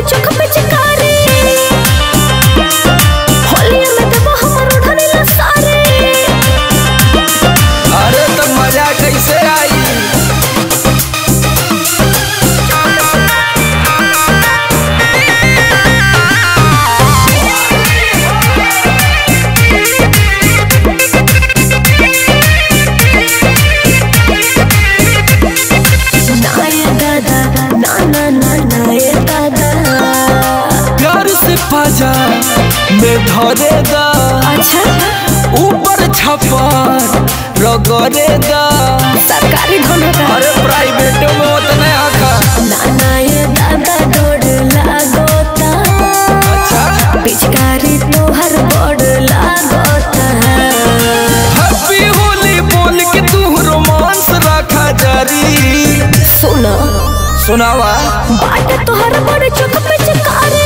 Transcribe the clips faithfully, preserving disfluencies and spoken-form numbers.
चोख पे चिकारी होलिया में देबो हमर उड़ाने ला सारे। अरे तो मजा कैसे आई? पाजा में धरे दा, अच्छा ऊपर छपर रगरे दा। सरकारी धन होता। अरे प्राइवेट में उतना आखा नाना ये दादा डोर लागोता। अच्छा पिचकारी तो हर बड़ लागोता। हैप्पी होली बोल के तू रोमांस रखा जारी। सुनो सुनावा बाट तो हर बड़ चोख पे चिकारी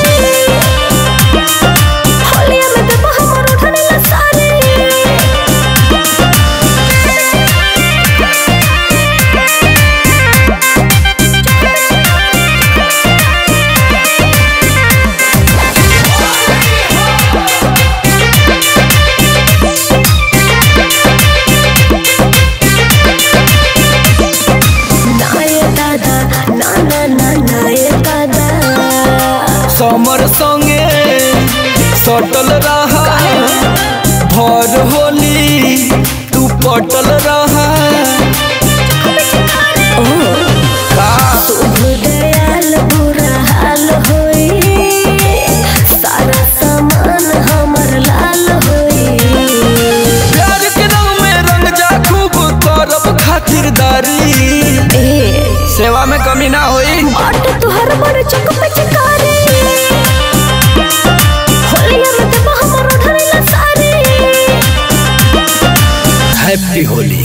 समर संगे सटल रहा भर होली तू पटल रहा। दयाल बुरा हाल होई सारा सामान हमर लाल होई। प्यार के रंग में रंग जा खूब करब खातिरदारी। सेवा में कमी ना होई। बाट तुहर बड़ चोख पे चिकारी होलिया में देबो हमर उड़ाने ला सारे। हैप्पी होली।